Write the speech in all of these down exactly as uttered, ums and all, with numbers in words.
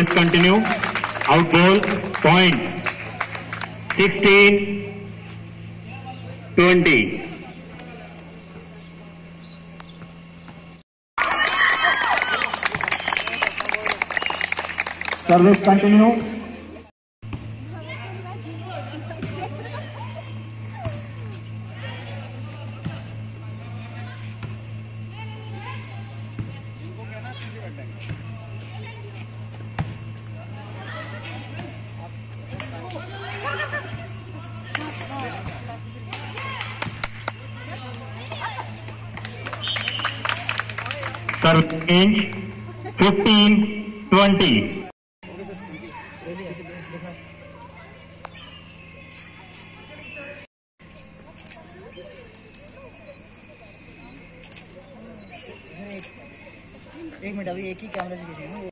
Service continue. Out ball. Point. sixteen twenty. Service continue. Service change. fifteen twenty. एक minute अभी एक ही camera से गिरी है।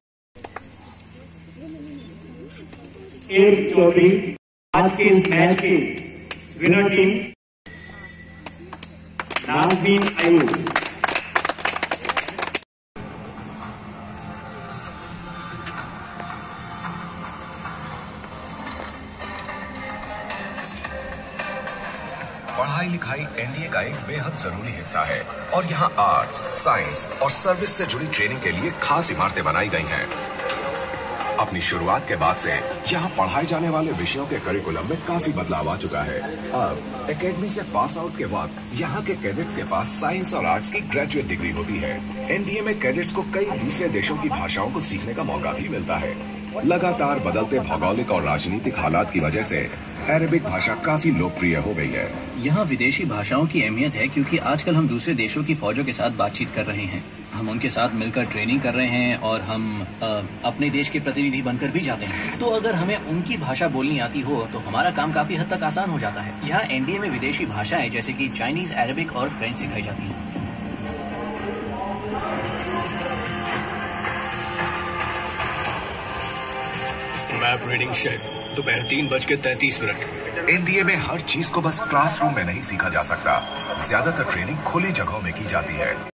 एक चौधरी आज के इस मैच के विनर टीम नाज़मीन अयूब। पढ़ाई लिखाई एनडीए का एक बेहद जरूरी हिस्सा है और यहाँ आर्ट्स, साइंस और सर्विस से जुड़ी ट्रेनिंग के लिए खास इमारतें बनाई गई हैं। अपनी शुरुआत के बाद से यहाँ पढ़ाए जाने वाले विषयों के करिकुलम में काफी बदलाव आ चुका है। अब एकेडमी से पास आउट के बाद यहाँ के कैडेट्स के पास साइंस और आर्ट्स की ग्रेजुएट डिग्री होती है। एनडीए में कैडेट्स को कई दूसरे देशों की भाषाओं को सीखने का मौका भी मिलता है। लगातार बदलते भौगोलिक और राजनीतिक हालात की वजह से अरबिक भाषा काफी लोकप्रिय हो गई है। यहाँ विदेशी भाषाओं की अहमियत है क्योंकि आजकल हम दूसरे देशों की फौजों के साथ बातचीत कर रहे हैं, हम उनके साथ मिलकर ट्रेनिंग कर रहे हैं और हम आ, अपने देश के प्रतिनिधि बनकर भी जाते हैं। तो अगर हमें उनकी भाषा बोलनी आती हो तो हमारा काम काफी हद तक आसान हो जाता है। यहाँ एनडीए में विदेशी भाषाएं जैसे कि चाइनीज, अरबिक और फ्रेंच सिखाई जाती हैं। मैप रीडिंग शेड दोपहर तीन बज के तैतीस मिनट। एनडीए में हर चीज को बस क्लासरूम में नहीं सीखा जा सकता। ज्यादातर ट्रेनिंग खुली जगहों में की जाती है।